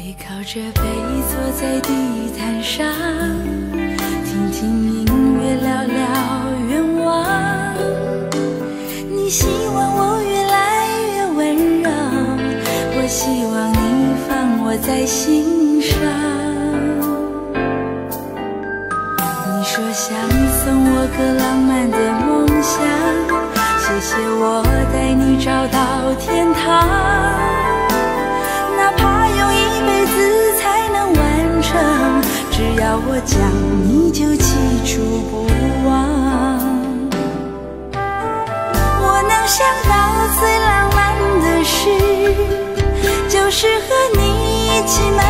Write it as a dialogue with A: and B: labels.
A: 靠着背坐在地毯上，听听音乐，聊聊愿望。你希望我越来越温柔，我希望你放我在心上。你说想送我个浪漫的梦想，谢谢我带你找到天堂。哪怕用一辈子才能完成，只要我讲你就记住不忘。我能想到最浪漫的事，就是和你一起